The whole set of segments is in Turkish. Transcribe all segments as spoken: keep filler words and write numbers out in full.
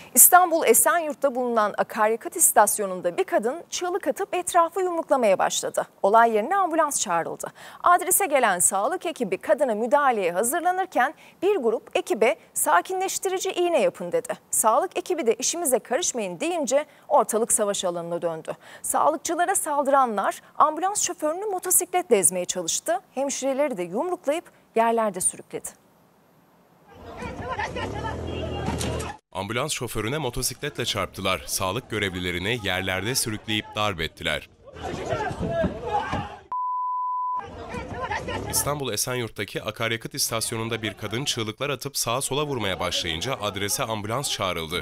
İstanbul Esenyurt'ta bulunan akaryakıt istasyonunda bir kadın çığlık atıp etrafı yumruklamaya başladı. Olay yerine ambulans çağrıldı. Adrese gelen sağlık ekibi kadına müdahaleye hazırlanırken bir grup ekibe sakinleştirici iğne yapın dedi. Sağlık ekibi de işimize karışmayın deyince ortalık savaş alanına döndü. Sağlıkçılara saldıranlar ambulans şoförünü motosikletle ezmeye çalıştı. Hemşireleri de yumruklayıp yerlerde sürükledi. Ambulans şoförüne motosikletle çarptılar. Sağlık görevlilerini yerlerde sürükleyip darp ettiler. İstanbul Esenyurt'taki akaryakıt istasyonunda bir kadın çığlıklar atıp sağa sola vurmaya başlayınca adrese ambulans çağrıldı.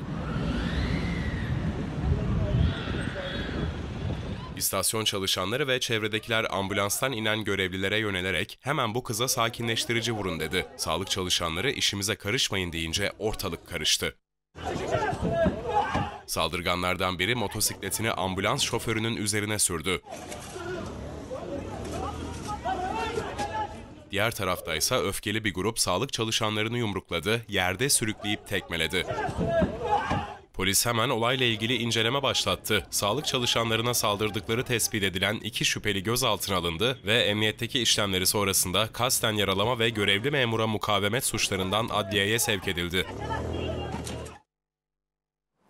İstasyon çalışanları ve çevredekiler ambulanstan inen görevlilere yönelerek hemen bu kıza sakinleştirici vurun dedi. Sağlık çalışanları işimize karışmayın deyince ortalık karıştı. Saldırganlardan biri motosikletini ambulans şoförünün üzerine sürdü. Diğer taraftaysa öfkeli bir grup sağlık çalışanlarını yumrukladı, yerde sürükleyip tekmeledi. Polis hemen olayla ilgili inceleme başlattı. Sağlık çalışanlarına saldırdıkları tespit edilen iki şüpheli gözaltına alındı ve emniyetteki işlemleri sonrasında kasten yaralama ve görevli memura mukavemet suçlarından adliyeye sevk edildi.